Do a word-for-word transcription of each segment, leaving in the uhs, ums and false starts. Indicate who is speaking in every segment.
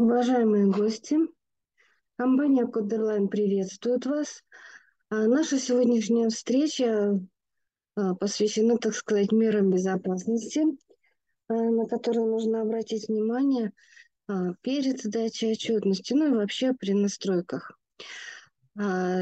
Speaker 1: Уважаемые гости, компания Кодерлайн приветствует вас. А Наша сегодняшняя встреча а, посвящена, так сказать, мерам безопасности, а, на которые нужно обратить внимание а, перед сдачей отчетности, ну и вообще при настройках. А,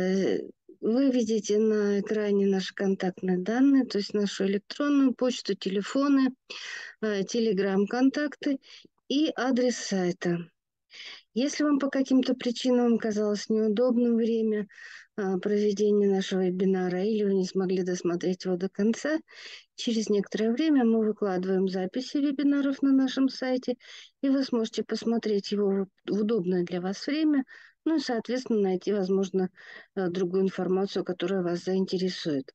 Speaker 1: Вы видите на экране наши контактные данные, то есть нашу электронную почту, телефоны, а, телеграм-контакты и адрес сайта. Если вам по каким-то причинам казалось неудобным время а, проведения нашего вебинара или вы не смогли досмотреть его до конца, через некоторое время мы выкладываем записи вебинаров на нашем сайте, и вы сможете посмотреть его в удобное для вас время, ну и, соответственно, найти, возможно, э, другую информацию, которая вас заинтересует.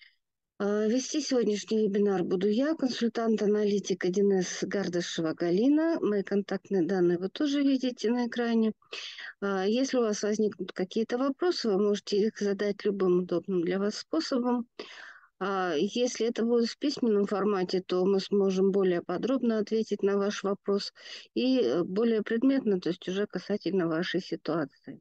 Speaker 1: А, Вести сегодняшний вебинар буду я, консультант-аналитик один эс Гардашева Галина. Мои контактные данные вы тоже видите на экране. А, Если у вас возникнут какие-то вопросы, вы можете их задать любым удобным для вас способом. А Если это будет в письменном формате, то мы сможем более подробно ответить на ваш вопрос и э, более предметно, то есть уже касательно вашей ситуации.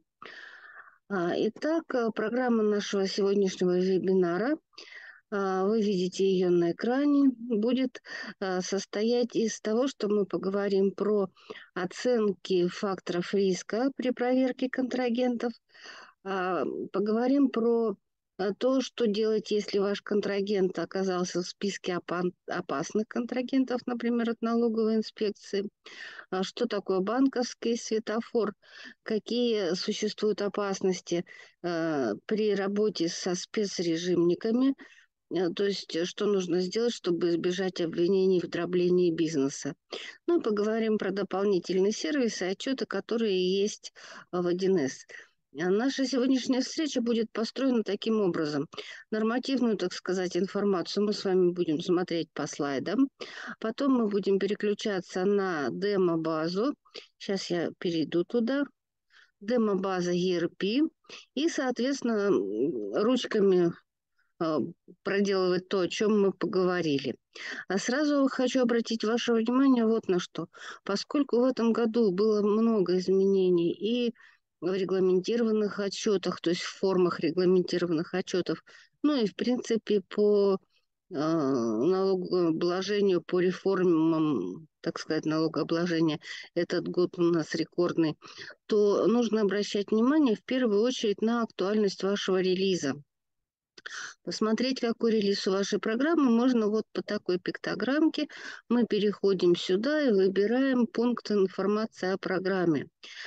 Speaker 1: А, Итак, э, программа нашего сегодняшнего вебинара, а, вы видите ее на экране, будет а, состоять из того, что мы поговорим про оценки факторов риска при проверке контрагентов, а, поговорим про а, то, что делать, если ваш контрагент оказался в списке опа- опасных контрагентов, например, от налоговой инспекции, а, что такое банковский светофор, какие существуют опасности э, при работе со спецрежимниками, э, то есть э, что нужно сделать, чтобы избежать обвинений в дроблении бизнеса. Ну и поговорим про дополнительные сервисы, отчеты, которые есть в один эс. А Наша сегодняшняя встреча будет построена таким образом. Нормативную, так сказать, информацию мы с вами будем смотреть по слайдам. Потом мы будем переключаться на демо-базу. Сейчас я перейду туда. Демо-база и эр пи. И, соответственно, м, ручками а, проделывать то, о чем мы поговорили. А сразу хочу обратить ваше внимание вот на что. Поскольку в этом году было много изменений и в регламентированных отчетах, то есть в формах регламентированных отчетов, ну и в принципе по э, налогообложению, по реформам, так сказать, налогообложения, этот год у нас рекордный, то нужно обращать внимание в первую очередь на актуальность вашего релиза. Посмотреть, какой релиз у вашей программы, можно вот по такой пиктограммке. Мы переходим сюда и выбираем пункт информации о программе.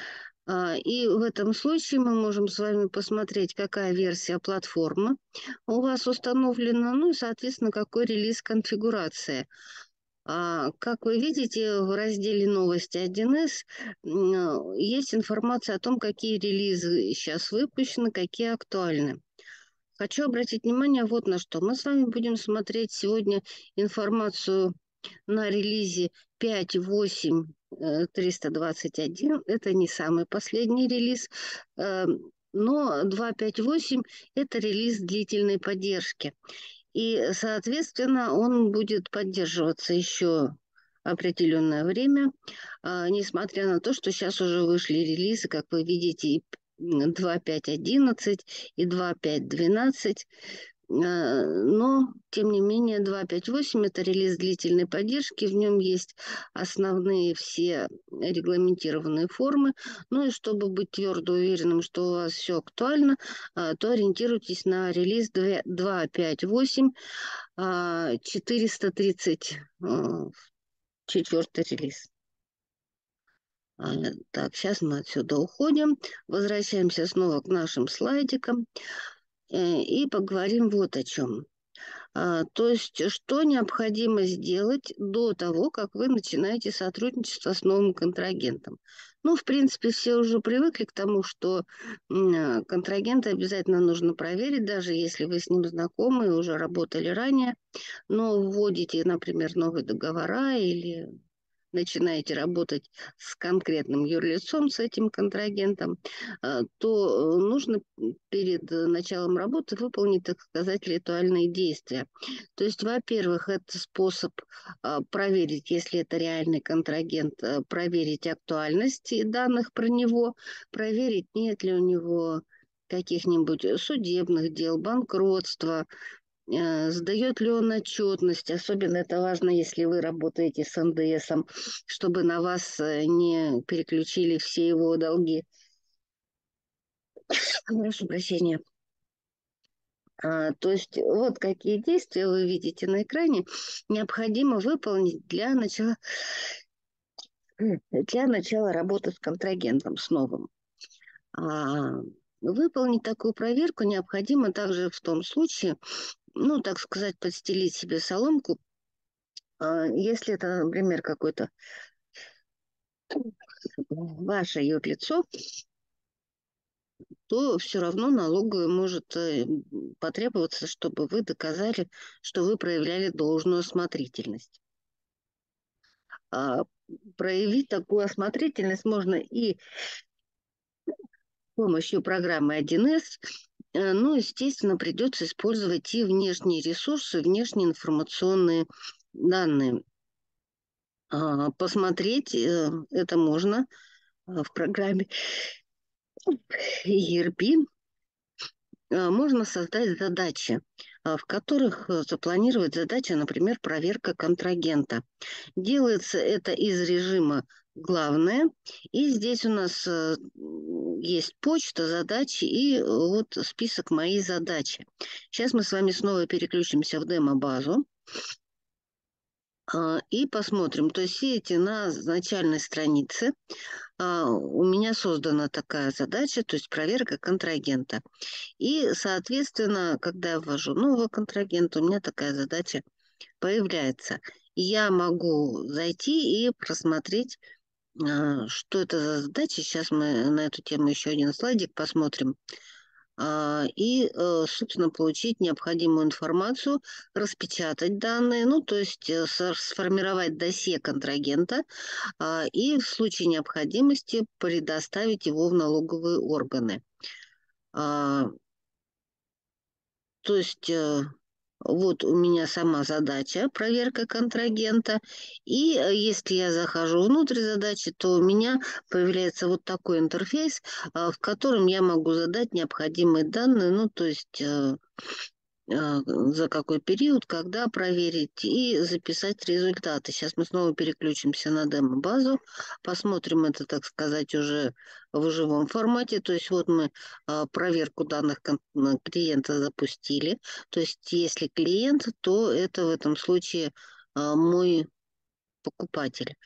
Speaker 1: А, И в этом случае мы можем с вами посмотреть, какая версия платформы у вас установлена, ну и, соответственно, какой релиз конфигурации. А, Как вы видите, в разделе «Новости один эс» м, есть информация о том, какие релизы сейчас выпущены, какие актуальны. Хочу обратить внимание вот на что. Мы с вами будем смотреть сегодня информацию на релизе пять точка восемь точка триста двадцать один. Это не самый последний релиз, э, но два точка пять точка восемь– это релиз длительной поддержки. И, соответственно, он будет поддерживаться еще определенное время, а, несмотря на то, что сейчас уже вышли релизы, как вы видите, и два точка пять точка одиннадцать и два точка пять точка двенадцать. А, Но, тем не менее, два точка пять точка восемь– это релиз длительной поддержки. В нем есть основные все регламентированные формы. Ну и чтобы быть твердо уверенным, что у вас все актуально, а, то ориентируйтесь на релиз два точка пять точка восемь, а, четыреста тридцать четвертый релиз. А, Так, сейчас мы отсюда уходим, возвращаемся снова к нашим слайдикам э, и поговорим вот о чем. А, То есть, что необходимо сделать до того, как вы начинаете сотрудничество с новым контрагентом? Ну, в принципе, все уже привыкли к тому, что м, а, контрагента обязательно нужно проверить, даже если вы с ним знакомы и уже работали ранее, но вводите, например, новые договора или начинаете работать с конкретным юрлицом, с этим контрагентом, э, то нужно перед началом работы выполнить, так сказать, ритуальные действия. То есть, во-первых, это способ а, проверить, если это реальный контрагент, а, проверить актуальность данных про него, проверить, нет ли у него каких-нибудь судебных дел, банкротства, э, сдает ли он отчетность. Особенно это важно, если вы работаете с эн дэ эсом, чтобы на вас э, не переключили все его долги. Прошу прощения. А, то есть вот какие действия вы видите на экране необходимо выполнить для начала, для начала работы с контрагентом, с новым. А, выполнить такую проверку необходимо также в том случае, ну, так сказать, подстелить себе соломку, а, если это, например, какое-то ваше юрлицо, то все равно налоговой может э, потребоваться, чтобы вы доказали, что вы проявляли должную осмотрительность. А, проявить такую осмотрительность можно и с помощью программы один эс, э, ну, естественно, придется использовать и внешние ресурсы, внешние информационные данные. А, посмотреть э, это можно а, в программе и эр пи. А, можно создать задачи, а, в которых э, запланировать задачи, например, проверка контрагента. Делается это из режима «Главное». И здесь у нас э, есть почта, задачи и э, вот список «Мои задачи». Сейчас мы с вами снова переключимся в демо-базу а, и посмотрим. То есть видите, на начальной странице а, у меня создана такая задача, то есть проверка контрагента. И, соответственно, когда я ввожу нового контрагента, у меня такая задача появляется. Я могу зайти и просмотреть, а, что это за задача. Сейчас мы на эту тему еще один слайдик посмотрим. А, И, э, собственно, получить необходимую информацию, распечатать данные, ну, то есть э, со- сформировать досье контрагента а, и в случае необходимости предоставить его в налоговые органы. А, То есть э, вот у меня сама задача, проверка контрагента. И э, если я захожу внутрь задачи, то у меня появляется вот такой интерфейс, а, в котором я могу задать необходимые данные, ну, то есть э, э, за какой период, когда проверить и записать результаты. Сейчас мы снова переключимся на демо-базу, посмотрим это, так сказать, уже в живом формате. То есть вот мы а, проверку данных кон- на клиента запустили. То есть если клиент, то это в этом случае а, мой покупатель.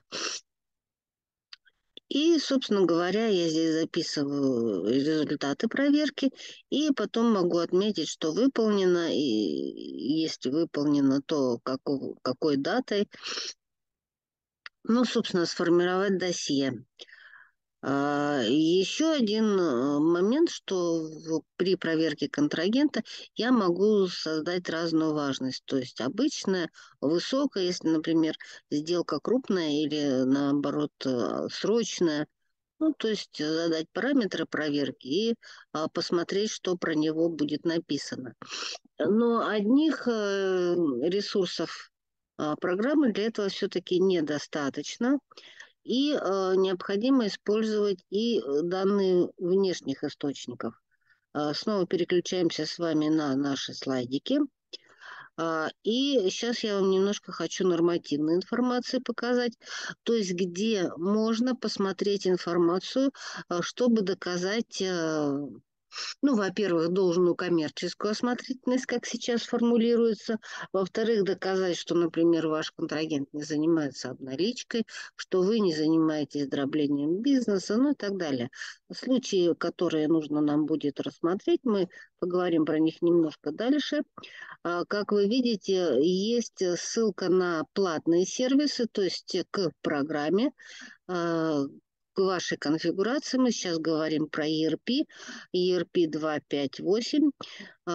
Speaker 1: И, собственно говоря, я здесь записываю результаты проверки, и потом могу отметить, что выполнено, и если выполнено, то какого, какой датой. Ну, собственно, сформировать досье. А, Еще один э, момент, что в- при проверке контрагента я могу создать разную важность. То есть обычная, высокая, если, например, сделка крупная или, наоборот, э, срочная. Ну, то есть э, задать параметры проверки и а, посмотреть, что про него будет написано. Но одних э, ресурсов а, программы для этого все-таки недостаточно. И э, необходимо использовать и э, данные внешних источников. А, снова переключаемся с вами на наши слайдики. А, И сейчас я вам немножко хочу нормативной информации показать, то есть где можно посмотреть информацию, а, чтобы доказать, э, ну, во-первых, должную коммерческую осмотрительность, как сейчас формулируется. Во-вторых, доказать, что, например, ваш контрагент не занимается обналичкой, что вы не занимаетесь дроблением бизнеса, ну и так далее. Случаи, которые нужно нам будет рассмотреть, мы поговорим про них немножко дальше. А, Как вы видите, есть ссылка на платные сервисы, то есть к программе, а, к вашей конфигурации. Мы сейчас говорим про и эр пи, и эр пи двести пятьдесят восемь.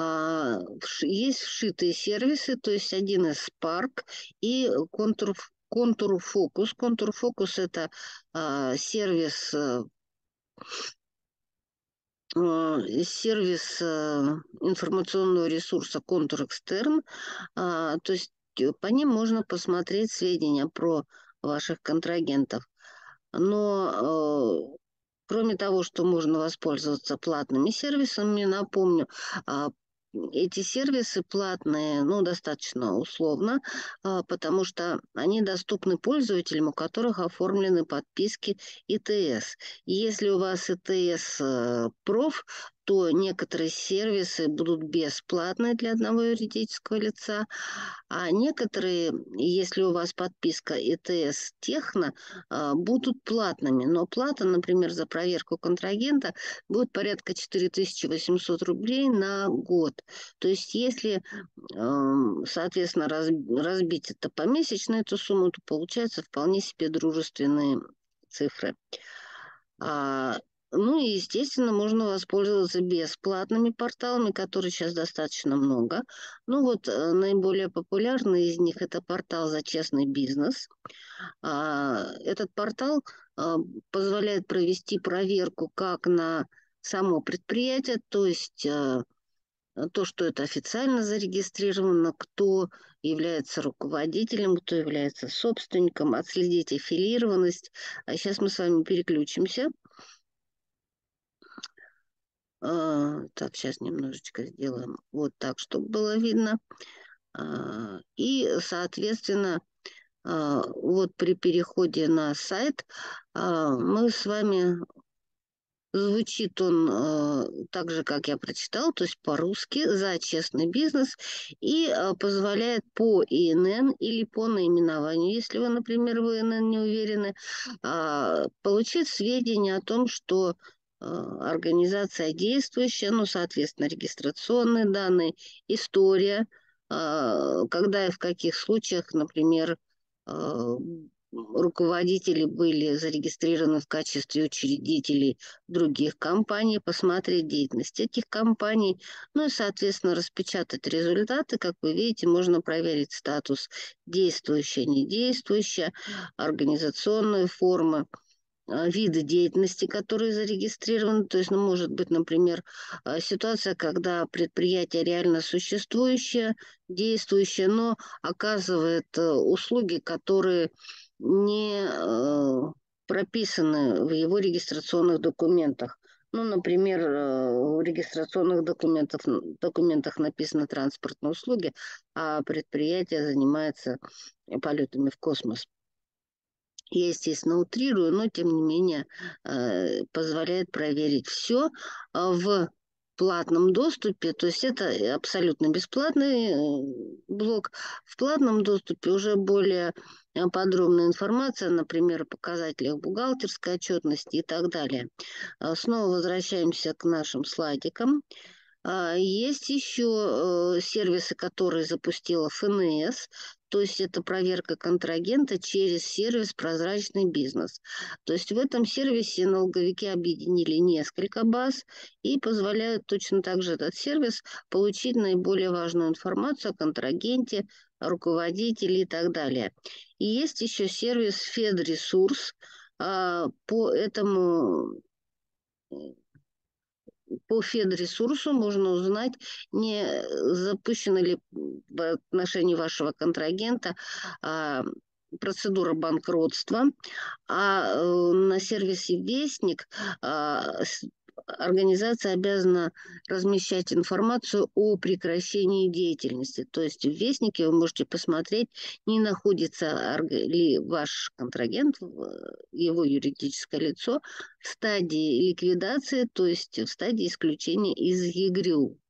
Speaker 1: А, вш- Есть вшитые сервисы, то есть один из Spark и Contour,
Speaker 2: Контур Фокус. Контур Фокус – это а, сервис, а, а, сервис а, информационного ресурса Контур Экстерн. А, то есть э, по ним можно посмотреть сведения про ваших контрагентов. Но э, кроме того, что можно воспользоваться платными сервисами, напомню, а, эти сервисы платные, ну, достаточно условно, а, потому что они доступны пользователям, у которых оформлены подписки И Т С. Если у вас И Т С э, проф, то некоторые сервисы будут бесплатные для одного юридического лица, а некоторые, если у вас подписка И Т С Техно, а, будут платными. Но плата, например, за проверку контрагента будет порядка четыре тысячи восемьсот рублей на год. То есть если, эм, соответственно, раз- разбить это помесячно, эту сумму, то получается вполне себе дружественные цифры. А, ну и, естественно, можно воспользоваться бесплатными порталами, которых сейчас достаточно много. Ну вот э, наиболее популярный из них – это портал «За честный бизнес». А, этот портал а, позволяет провести проверку как на само предприятие, то есть а, то, что это официально зарегистрировано, кто является руководителем, кто является собственником, отследить аффилированность. А сейчас мы с вами переключимся. А, так, сейчас немножечко сделаем вот так, чтобы было видно. А, и, соответственно, а, вот при переходе на сайт а, мы с вами звучит он э, так же, как я прочитал, то есть по-русски, за честный бизнес, и э, позволяет по И Н Н или по наименованию, если вы, например, в И Н Н не уверены, а, получить сведения о том, что э, организация действующая, ну, соответственно, регистрационные данные, история, а, когда и в каких случаях, например, э, руководители были зарегистрированы в качестве учредителей других компаний, посмотреть деятельность этих компаний, ну и, соответственно, распечатать результаты. Как вы видите, можно проверить статус действующая, недействующая, организационные формы, а, виды деятельности, которые зарегистрированы. То есть, ну, может быть, например, а, ситуация, когда предприятие реально существующее, действующее, но оказывает э, услуги, которые не э, прописаны в его регистрационных документах. Ну, например, э, в регистрационных документах, документах написаны транспортные услуги, а предприятие занимается полетами в космос. Я, естественно, утрирую, но, тем не менее, э, позволяет проверить все в платном доступе. То есть это абсолютно бесплатный э, блок. В платном доступе уже более э, подробная информация, например, о показателях бухгалтерской отчетности и так далее. А, Снова возвращаемся к нашим слайдикам. А, Есть еще э, сервисы, которые запустила Ф Н С, то есть это проверка контрагента через сервис «Прозрачный бизнес». То есть в этом сервисе налоговики объединили несколько баз и позволяют точно так же этот сервис получить наиболее важную информацию о контрагенте, о руководителе и так далее. И есть еще сервис «Федресурс». А, По этому по федресурсу можно узнать, не запущена ли в отношении вашего контрагента а, процедура банкротства, а э, на сервисе Вестник а, с- организация обязана размещать информацию о прекращении деятельности. То есть в Вестнике вы можете посмотреть, не находится орг- ли ваш контрагент, в- его юридическое лицо, в стадии ликвидации, то есть в стадии исключения из Е Г Р Ю.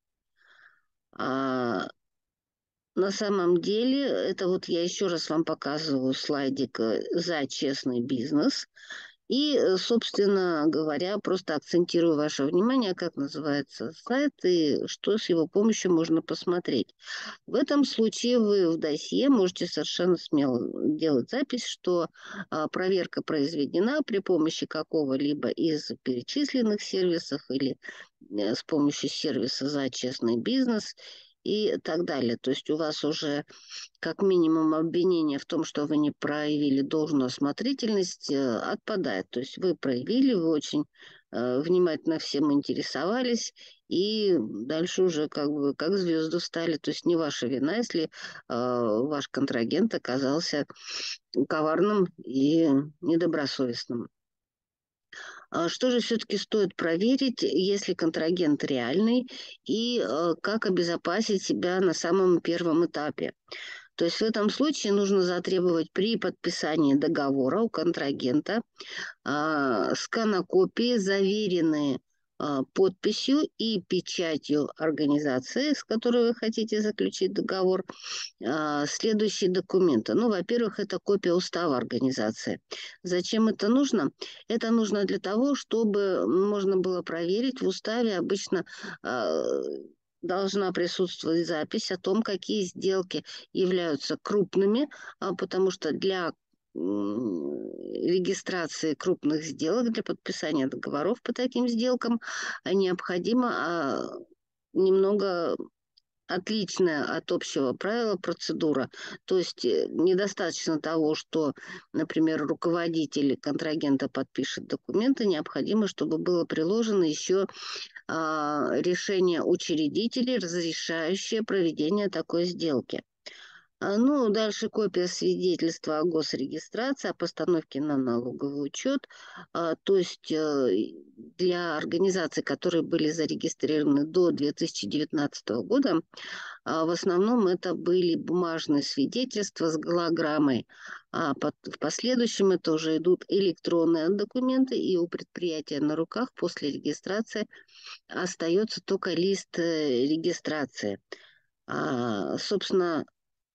Speaker 2: А на самом деле, это вот я еще раз вам показываю слайдик э, за честный бизнес. И, э, собственно говоря, просто акцентирую ваше внимание, как называется сайт и что с его помощью можно посмотреть. В этом случае вы в досье можете совершенно смело делать запись, что а, проверка произведена при помощи какого-либо из перечисленных сервисов или э, с помощью сервиса «За честный бизнес». и так далее. То есть у вас уже как минимум обвинение в том, что вы не проявили должную осмотрительность, э, отпадает. То есть вы проявили, вы очень э, внимательно всем интересовались, и дальше уже как бы как звезды встали. То есть не ваша вина, если э, ваш контрагент оказался коварным и недобросовестным. А что же все-таки стоит проверить, если контрагент реальный, и э, как обезопасить себя на самом первом этапе? То есть в этом случае нужно затребовать при подписании договора у контрагента а, сканокопии, заверенные а, подписью и печатью организации, с которой вы хотите заключить договор, а, следующие документы. Ну, во-первых, это копия устава организации. Зачем это нужно? Это нужно для того, чтобы можно было проверить в уставе обычно а, должна присутствовать запись о том, какие сделки являются крупными, а, потому что для регистрации крупных сделок, для подписания договоров по таким сделкам а, необходимо а, немного отличная от общего правила процедура. То есть э, недостаточно того, что, например, руководитель контрагента подпишет документы, необходимо, чтобы было приложено еще а, решение учредителей, разрешающее проведение такой сделки. А, Ну, дальше копия свидетельства о госрегистрации, о постановке на налоговый учет. А, То есть э, для организаций, которые были зарегистрированы до две тысячи девятнадцатого года, а, в основном это были бумажные свидетельства с голограммой. А под- в последующем это уже идут электронные документы, и у предприятия на руках после регистрации остается только лист э, регистрации. А, собственно,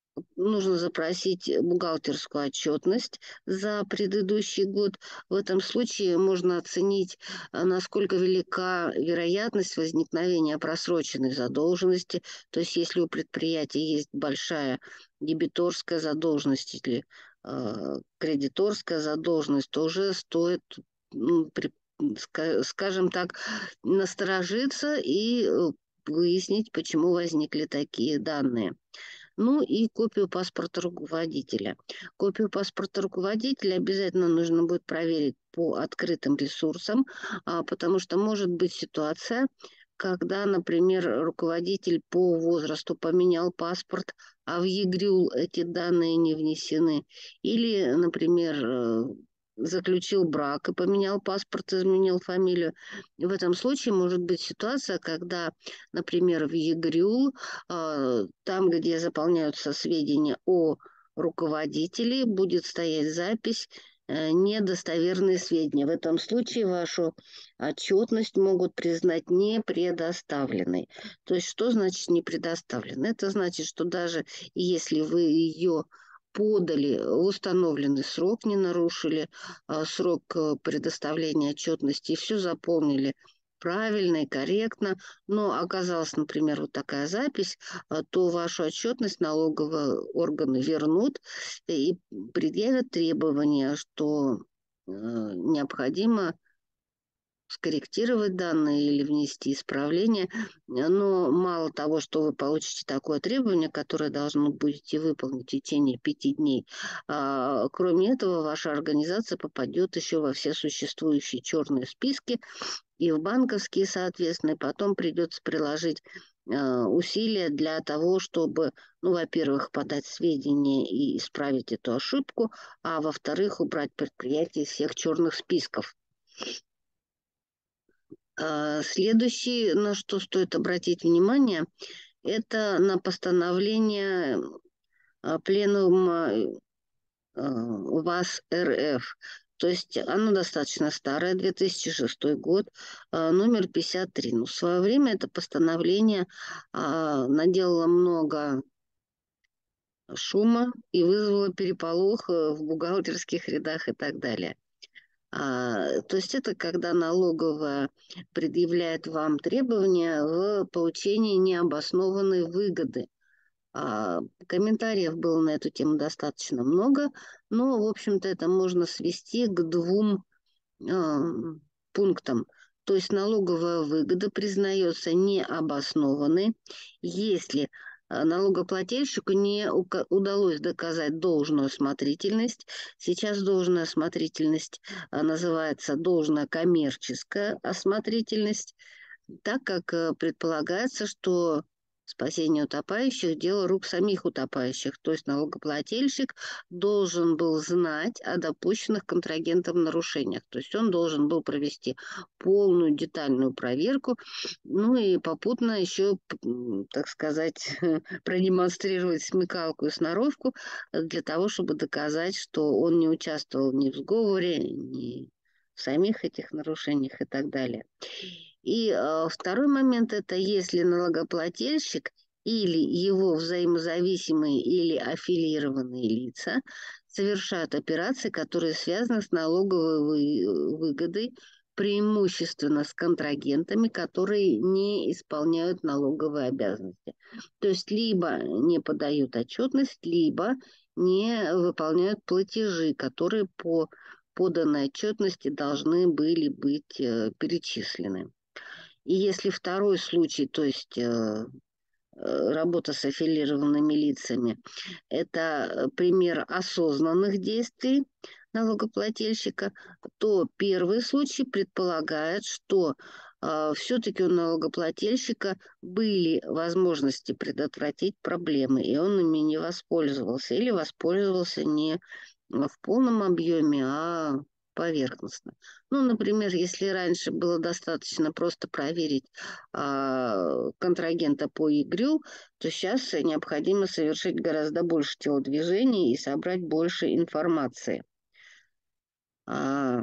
Speaker 2: нужно запросить бухгалтерскую отчетность за предыдущий год. В этом случае можно оценить, а, насколько велика вероятность возникновения просроченной задолженности. То есть если у предприятия есть большая дебиторская задолженность или э, кредиторская задолженность, то уже стоит, ну, при- ска- скажем так, насторожиться и э, выяснить, почему возникли такие данные. Ну и копию паспорта руководителя. Копию паспорта руководителя обязательно нужно будет проверить по открытым ресурсам, а, потому что может быть ситуация, когда, например, руководитель по возрасту поменял паспорт, а в ЕГРЮЛ эти данные не внесены. Или, например, э, заключил брак и поменял паспорт, изменил фамилию. В этом случае может быть ситуация, когда, например, в ЕГРЮЛ а, там, где заполняются сведения о руководителе, будет стоять запись э, «недостоверные сведения». В этом случае вашу отчетность могут признать не предоставленной. То есть что значит не предоставленной? Это значит, что даже если вы ее подали в установленный срок, не нарушили а, срок э, предоставления отчетности и все заполнили правильно и корректно, но оказалась, например, вот такая запись, а, то вашу отчетность налоговые органы вернут и предъявят требования, что э, необходимо скорректировать данные или внести исправления. Но мало того, что вы получите такое требование, которое должно будете выполнить в течение пяти дней, а, кроме этого, ваша организация попадет еще во все существующие черные списки и в банковские, соответственно, и потом придется приложить э, усилия для того, чтобы, ну, во-первых, подать сведения и исправить эту ошибку, а во-вторых, убрать предприятие из всех черных списков. А, Следующее, на что стоит обратить внимание, это на постановление а, Пленума ВАС РФ. То есть оно достаточно старое, две тысячи шестой год, а, номер пятьдесят три. Но в свое время это постановление а, наделало много шума и вызвало переполох э, в бухгалтерских рядах и так далее. А, то есть это когда налоговая предъявляет вам требования в получении необоснованной выгоды. А, комментариев было на эту тему достаточно много, но, в общем-то, это можно свести к двум а, пунктам. То есть налоговая выгода признается необоснованной, если налогоплательщику не удалось доказать должную осмотрительность. Сейчас должная осмотрительность называется должная коммерческая осмотрительность, так как предполагается, что спасение утопающих – дело рук самих утопающих. То есть налогоплательщик должен был знать о допущенных контрагентом нарушениях. То есть он должен был провести полную детальную проверку, ну и попутно еще, так сказать, продемонстрировать смекалку и сноровку для того, чтобы доказать, что он не участвовал ни в сговоре, ни в самих этих нарушениях и так далее. И э, второй момент – это если налогоплательщик или его взаимозависимые или аффилированные лица совершают операции, которые связаны с налоговой выгодой, преимущественно с контрагентами, которые не исполняют налоговые обязанности. То есть либо не подают отчетность, либо не выполняют платежи, которые по поданной отчетности должны были быть э, перечислены. И если второй случай, то есть э, работа с аффилированными лицами, это пример осознанных действий налогоплательщика, то первый случай предполагает, что э, все-таки у налогоплательщика были возможности предотвратить проблемы, и он ими не воспользовался, или воспользовался не в полном объеме, а поверхностно. Ну, например, если раньше было достаточно просто проверить а, контрагента по ИГРЮ, то сейчас необходимо совершить гораздо больше телодвижений и собрать больше информации. А,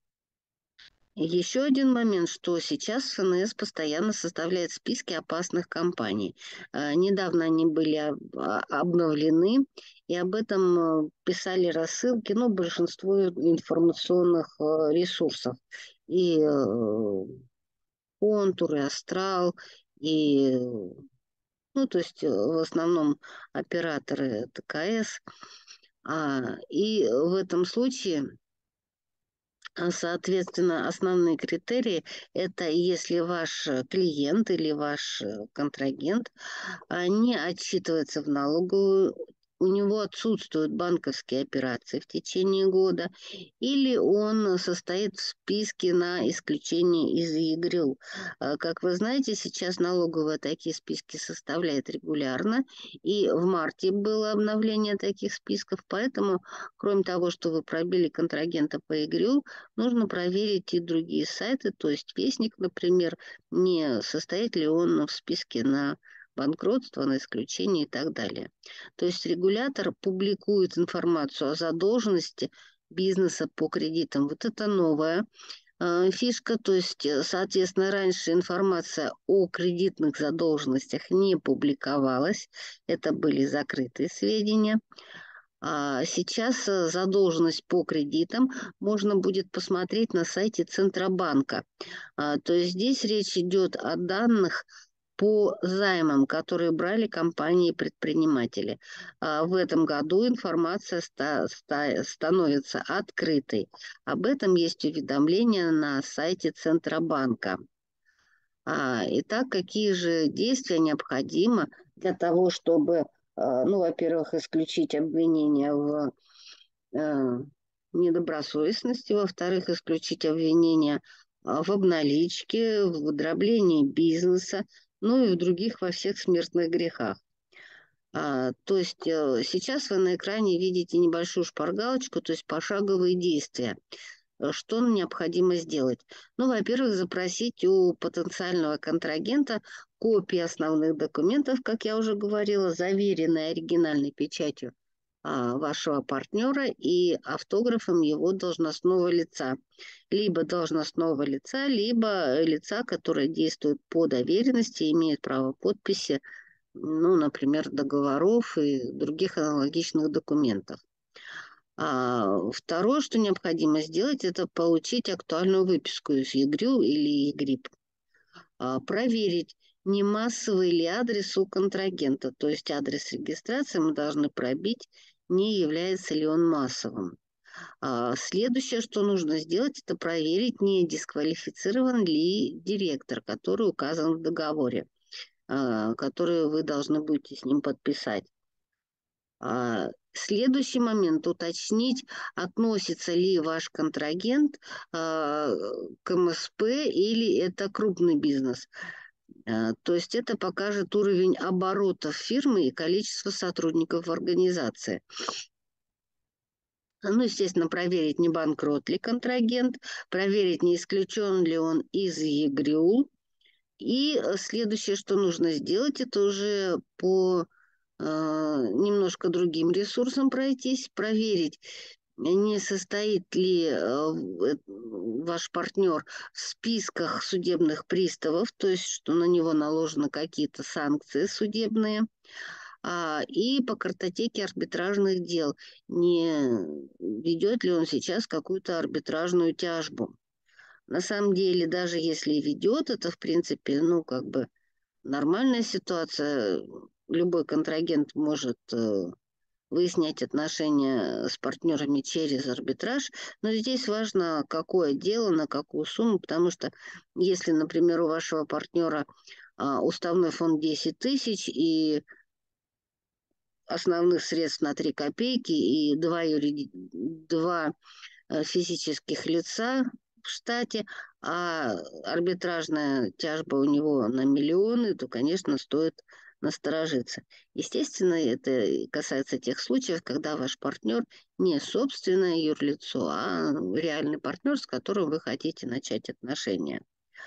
Speaker 2: Еще один момент, что сейчас ФНС постоянно составляет списки опасных компаний. А, Недавно они были об- а, обновлены, и об этом э, писали рассылки, ну, большинство информационных э, ресурсов. И э, Контур, и Астрал, и, э, ну, то есть э, в основном операторы ТКС. А, И в этом случае а, Соответственно, основные критерии – это если ваш э, клиент или ваш э, контрагент а, не отчитывается в налоговую, у него отсутствуют банковские операции в течение года, или он состоит в списке на исключение из ЕГРЮ. А, Как вы знаете, сейчас налоговая такие списки составляет регулярно, и в марте было обновление таких списков, поэтому, кроме того, что вы пробили контрагента по ЕГРЮ, нужно проверить и другие сайты, то есть Вестник, например, не состоит ли он в списке на банкротство, на исключение и так далее. То есть регулятор публикует информацию о задолженности бизнеса по кредитам. Вот это новая э, фишка, то есть, э, соответственно, раньше информация о кредитных задолженностях не публиковалась, это были закрытые сведения. А сейчас э, задолженность по кредитам можно будет посмотреть на сайте Центробанка. А, То есть здесь речь идет о данных по займам, которые брали компании и предприниматели. А, В этом году информация ста- ста- становится открытой. Об этом есть уведомление на сайте Центробанка. А, Итак, какие же действия необходимо для того, чтобы, а, ну, во-первых, исключить обвинения в э, недобросовестности, во-вторых, исключить обвинения а, в обналичке, в дроблении бизнеса, ну и в других во всех смертных грехах. А, то есть э, сейчас вы на экране видите небольшую шпаргалочку, то есть пошаговые действия. Э, Что необходимо сделать? Ну, во-первых, запросить у потенциального контрагента копии основных документов, как я уже говорила, заверенные оригинальной печатью а, вашего партнера и автографом его должностного лица. Либо должностного лица, либо лица, которое действует по доверенности, имеет право подписи, ну, например, договоров и других аналогичных документов. А второе, что необходимо сделать, это получить актуальную выписку из ЕГРЮ или ЕГРИП. А, проверить, не массовый ли адрес у контрагента, то есть адрес регистрации мы должны пробить, не является ли он массовым. А следующее, что нужно сделать, это проверить, не дисквалифицирован ли директор, который указан в договоре, а, который вы должны будете с ним подписать. А, Следующий момент — уточнить, относится ли ваш контрагент а, к эм эс пэ или это крупный бизнес. А, То есть это покажет уровень оборотов фирмы и количество сотрудников в организации. Ну, естественно, проверить, не банкрот ли контрагент, проверить, не исключен ли он из е гэ эр ю. И э, следующее, что нужно сделать, это уже по э, немножко другим ресурсам пройтись, проверить, не состоит ли э, в- э, ваш партнер в списках судебных приставов, то есть что на него наложены какие-то санкции судебные, а, и по картотеке арбитражных дел, не ведет ли он сейчас какую-то арбитражную тяжбу. На самом деле, даже если и ведет, это, в принципе, ну, как бы нормальная ситуация. Любой контрагент может э, выяснять отношения с партнерами через арбитраж, но здесь важно, какое дело, на какую сумму, потому что если, например, у вашего партнера а, уставной фонд десять тысяч и основных средств на три копейки и два, юриди... два э, физических лица в штате, а арбитражная тяжба у него на миллионы, то, конечно, стоит насторожиться. Естественно, это касается тех случаев, когда ваш партнер не собственное юрлицо, а реальный партнер, с которым вы хотите начать отношения.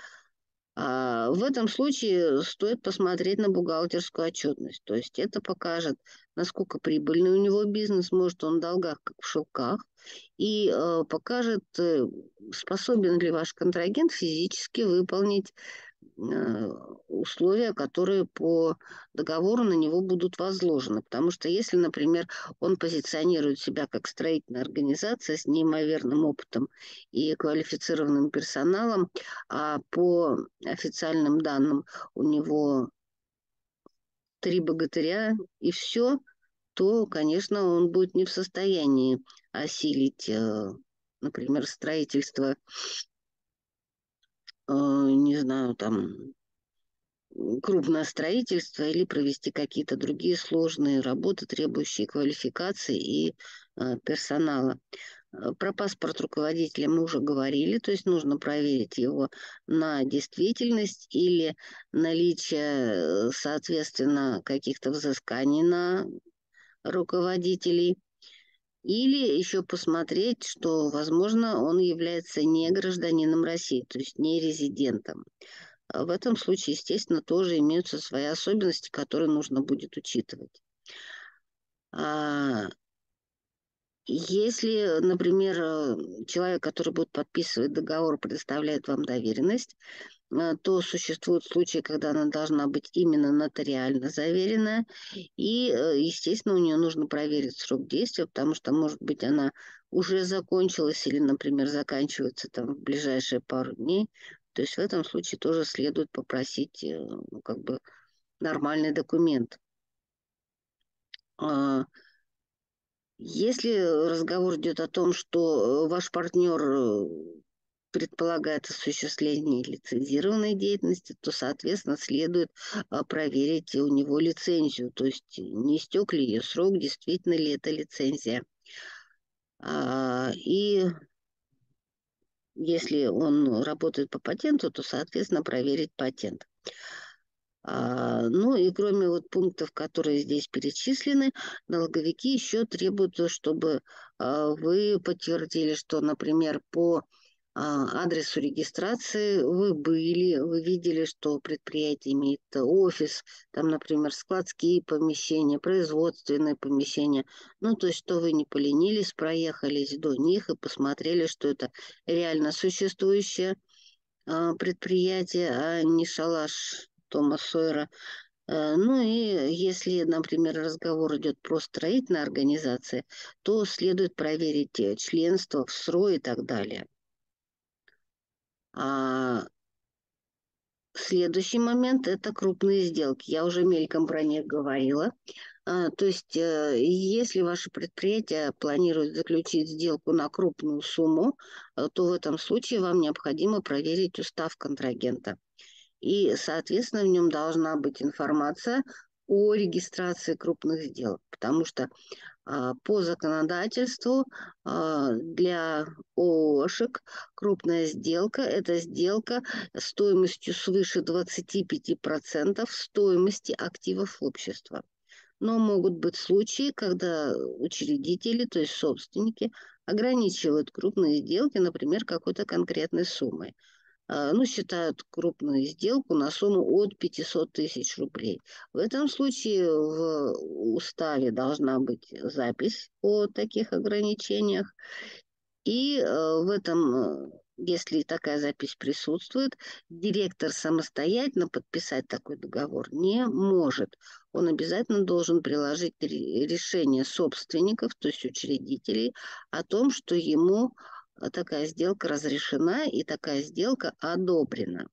Speaker 2: А в этом случае стоит посмотреть на бухгалтерскую отчетность. То есть это покажет, насколько прибыльный у него бизнес, может он в долгах, как в шелках, и э, покажет, э, способен ли ваш контрагент физически выполнить э, условия, которые по договору на него будут возложены. Потому что если, например, он позиционирует себя как строительная организация с неимоверным опытом и квалифицированным персоналом, а по официальным данным у него три богатыря и все, то, конечно, он будет не в состоянии осилить, э, например, строительство, э, не знаю, там, крупное строительство или провести какие-то другие сложные работы, требующие квалификации и э, персонала. Э, Про паспорт руководителя мы уже говорили, то есть нужно проверить его на действительность или наличие, э, соответственно, каких-то взысканий на руководителей. Или еще посмотреть, что, возможно, он является не гражданином России, то есть не резидентом. А В этом случае, естественно, тоже имеются свои особенности, которые нужно будет учитывать. А Если, например, э, человек, который будет подписывать договор, предоставляет вам доверенность, э, то существуют случаи, когда она должна быть именно нотариально заверенная. И, э, естественно, у нее нужно проверить срок действия, потому что, может быть, она уже закончилась или, например, заканчивается там в ближайшие пару дней. То есть в этом случае тоже следует попросить, э, ну, как бы нормальный документ. А, Если разговор идет о том, что э, ваш партнер э, предполагает осуществление лицензированной деятельности, то, соответственно, следует а, проверить у него лицензию, то есть не истек ли ее срок, действительно ли это лицензия. А, И если он работает по патенту, то, соответственно, проверить патент. А, Ну и кроме вот пунктов, которые здесь перечислены, налоговики еще требуют, то, чтобы а, вы подтвердили, что, например, по а, адресу регистрации вы были, вы видели, что предприятие имеет офис, там, например, складские помещения, производственные помещения. Ну, то есть, что вы не поленились, проехались до них и посмотрели, что это реально существующее а, предприятие, а не шалаш Тома Сойера. Э, Ну и если, например, разговор идет про строительные организации, то следует проверить э, членство в эс эр о и так далее. А следующий момент — это крупные сделки. Я уже мельком про них говорила. А, То есть, э, если ваше предприятие планирует заключить сделку на крупную сумму, э, то в этом случае вам необходимо проверить устав контрагента. И, соответственно, в нем должна быть информация о регистрации крупных сделок, потому что а, по законодательству а, для ООшек крупная сделка – это сделка стоимостью свыше двадцати пяти процентов стоимости активов общества. Но могут быть случаи, когда учредители, то есть собственники, ограничивают крупные сделки, например, какой-то конкретной суммой. А, Ну, считают крупную сделку на сумму от пятисот тысяч рублей. В этом случае в уставе должна быть запись о таких ограничениях. И э, в этом, э, если такая запись присутствует, директор самостоятельно подписать такой договор не может. Он обязательно должен приложить ре- решение собственников, то есть учредителей, о том, что ему э, такая сделка разрешена и такая сделка одобрена.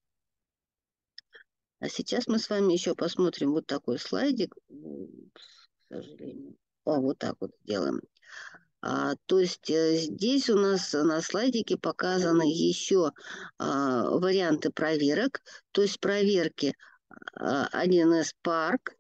Speaker 2: А сейчас мы с вами еще посмотрим вот такой слайдик, м, к сожалению. О, вот так вот сделаем. А, то есть э, здесь у нас на слайдике показаны еще а, варианты проверок, то есть проверки а, один эс Парк,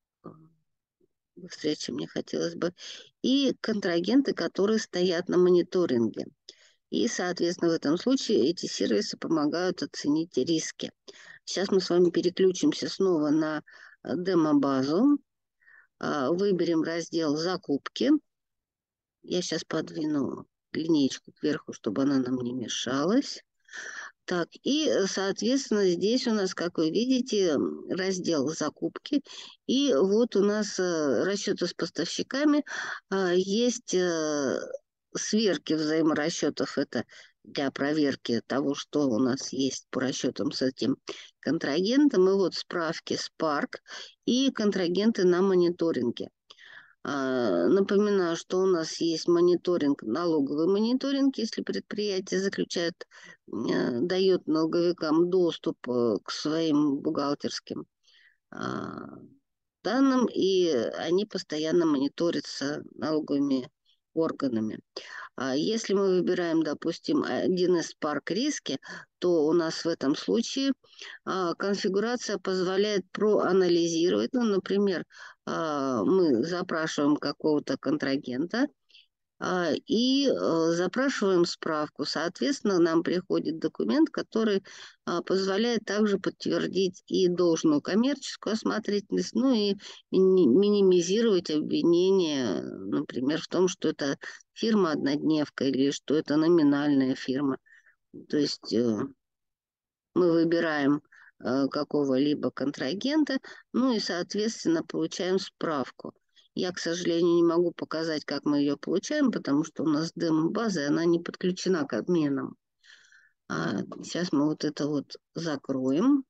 Speaker 2: быстрее, чем мне хотелось бы, и контрагенты, которые стоят на мониторинге. И, соответственно, в этом случае эти сервисы помогают оценить риски. Сейчас мы с вами переключимся снова на э, демо-базу, а, выберем раздел «Закупки». Я сейчас подвину линеечку кверху, чтобы она нам не мешалась. Так, и, э, соответственно, здесь у нас, как вы видите, м, раздел «Закупки». И вот у нас э, расчеты с поставщиками. А, Есть э, сверки взаиморасчетов. Это для проверки того, что у нас есть по расчетам с этим контрагентом. И вот справки с парк и контрагенты на мониторинге. А, Напоминаю, что у нас есть мониторинг, налоговый мониторинг, если предприятие заключает, э, дает налоговикам доступ э, к своим бухгалтерским а, данным, и они постоянно мониторятся налоговыми органами. А если мы выбираем, допустим, один из парк риски, то у нас в этом случае а, конфигурация позволяет проанализировать, ну, например, а, мы запрашиваем какого-то контрагента, а, и э, запрашиваем справку. Соответственно, нам приходит документ, который а, позволяет также подтвердить и должную коммерческую осмотрительность, ну и мини- минимизировать обвинения, например, в том, что это фирма-однодневка или что это номинальная фирма. То есть э, мы выбираем э, какого-либо контрагента, ну и, соответственно, получаем справку. Я, к сожалению, не могу показать, как мы ее получаем, потому что у нас демо-база, и она не подключена к обменам. А сейчас мы вот это вот закроем.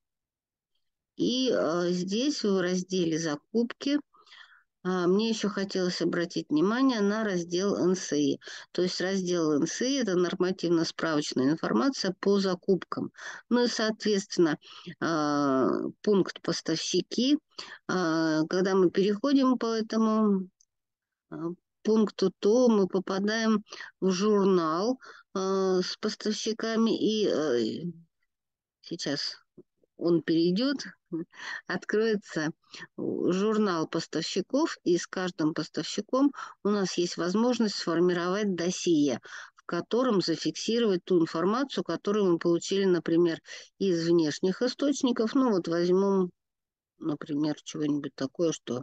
Speaker 2: И э, здесь в разделе «Закупки» А, Мне еще хотелось обратить внимание на раздел эн эс и. То есть раздел эн эс и – это нормативно-справочная информация по закупкам. Ну и, соответственно, а, пункт «Поставщики». А, Когда мы переходим по этому а, пункту, то мы попадаем в журнал а, с поставщиками. И э, сейчас он перейдет, откроется журнал поставщиков, и с каждым поставщиком у нас есть возможность сформировать досье, в котором зафиксировать ту информацию, которую мы получили, например, из внешних источников. Ну вот возьмем, например, чего-нибудь такое, что...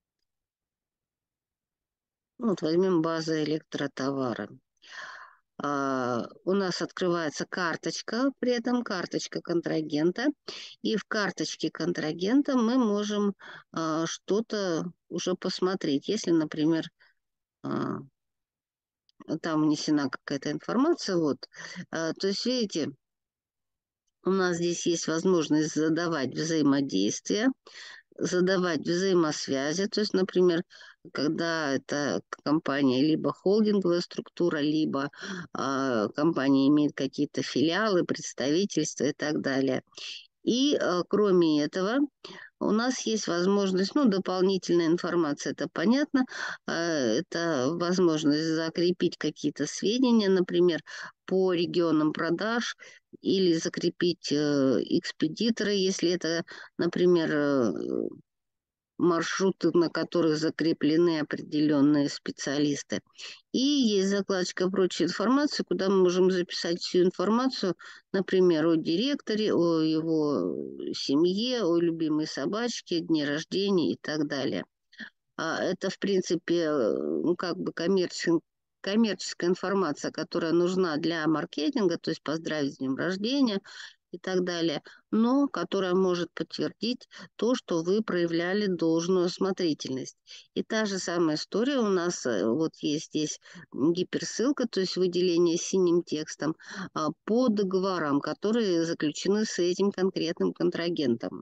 Speaker 2: Ну, вот возьмем база электротовара. А, у нас открывается карточка, при этом карточка контрагента. И в карточке контрагента мы можем а, что-то уже посмотреть. Если, например, а, там внесена какая-то информация, вот, а, то есть, видите, у нас здесь есть возможность задавать взаимодействие, задавать взаимосвязи. То есть, например, когда это компания либо холдинговая структура, либо а, компания имеет какие-то филиалы, представительства и так далее. И кроме этого, у нас есть возможность, ну, дополнительная информация, это понятно, это возможность закрепить какие-то сведения, например, по регионам продаж, или закрепить экспедитора, если это, например, маршруты, на которых закреплены определенные специалисты. И есть закладочка «Прочая информация», куда мы можем записать всю информацию, например, о директоре, о его семье, о любимой собачке, дне рождения и так далее. А это, в принципе, ну, как бы коммерческая коммерческая информация, которая нужна для маркетинга, то есть поздравить с днем рождения и так далее, но которая может подтвердить то, что вы проявляли должную осмотрительность. И та же самая история у нас, вот есть здесь гиперссылка, то есть выделение синим текстом по договорам, которые заключены с этим конкретным контрагентом.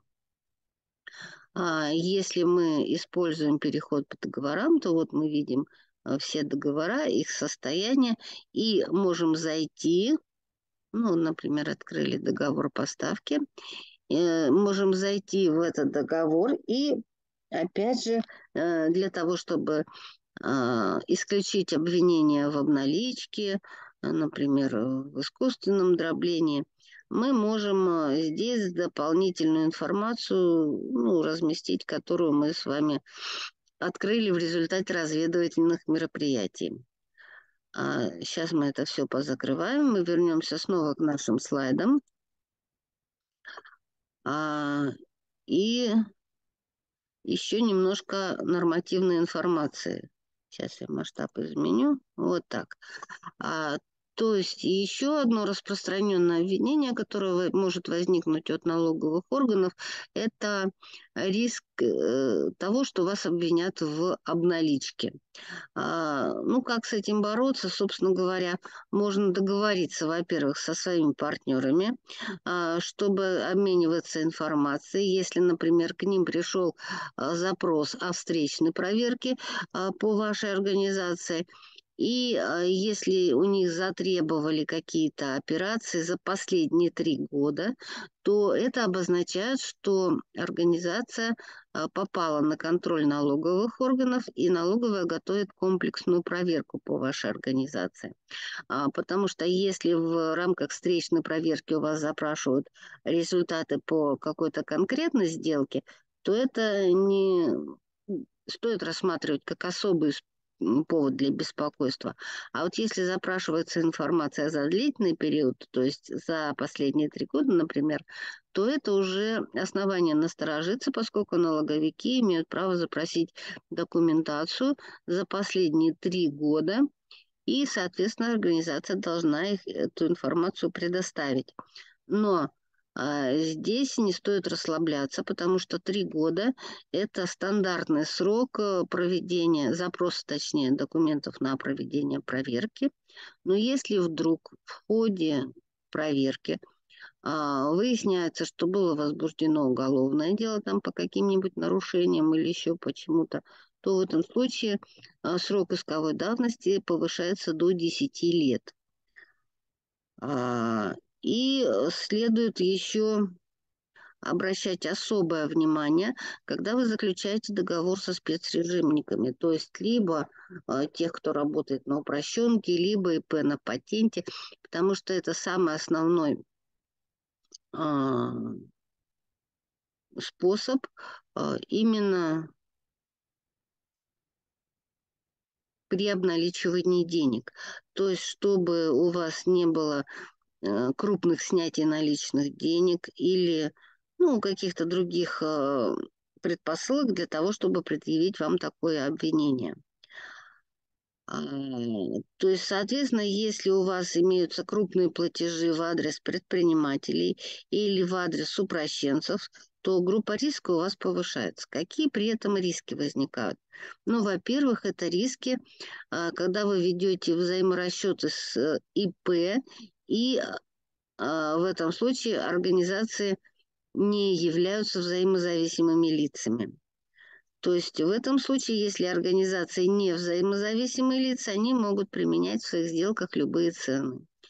Speaker 2: Если мы используем переход по договорам, то вот мы видим все договора, их состояние, и можем зайти, ну, например, открыли договор поставки, можем зайти в этот договор и, опять же, для того, чтобы исключить обвинения в обналичке, например, в искусственном дроблении, мы можем здесь дополнительную информацию, ну, разместить, которую мы с вами открыли в результате разведывательных мероприятий. А сейчас мы это все позакрываем, мы вернемся снова к нашим слайдам. А, и еще немножко нормативной информации. Сейчас я масштаб изменю. Вот так. А, то есть еще одно распространенное обвинение, которое может возникнуть от налоговых органов, это риск э, того, что вас обвинят в обналичке. А, ну, как с этим бороться? Собственно говоря, можно договориться, во-первых, со своими партнерами, а, чтобы обмениваться информацией. Если, например, к ним пришел а, запрос о встречной проверке а, по вашей организации, и а, если у них затребовали какие-то операции за последние три года, то это обозначает, что организация а, попала на контроль налоговых органов, и налоговая готовит комплексную проверку по вашей организации. А, потому что если в рамках встречной проверки у вас запрашивают результаты по какой-то конкретной сделке, то это не стоит рассматривать как особый повод для беспокойства. А вот если запрашивается информация за длительный период, то есть за последние три года, например, то это уже основание насторожиться, поскольку налоговики имеют право запросить документацию за последние три года, и, соответственно, организация должна их, эту информацию предоставить. Но а, здесь не стоит расслабляться, потому что три года – это стандартный срок проведения, запроса, точнее, документов на проведение проверки. Но если вдруг в ходе проверки а, выясняется, что было возбуждено уголовное дело там по каким-нибудь нарушениям или еще почему-то, то в этом случае а, срок исковой давности повышается до десяти лет. А, и следует еще обращать особое внимание, когда вы заключаете договор со спецрежимниками, то есть либо э, тех, кто работает на упрощенке, либо ИП на патенте, потому что это самый основной э, способ э, именно при обналичивании денег. То есть, чтобы у вас не было э, крупных снятий наличных денег или ну, каких-то других э, предпосылок для того, чтобы предъявить вам такое обвинение. А, то есть, соответственно, если у вас имеются крупные платежи в адрес предпринимателей или в адрес упрощенцев, то группа риска у вас повышается. Какие при этом риски возникают? Ну, во-первых, это риски, а, когда вы ведете взаиморасчеты с э, ИП, и а, в этом случае организации не являются взаимозависимыми лицами. То есть в этом случае, если организации не взаимозависимые лица, они могут применять в своих сделках любые цены.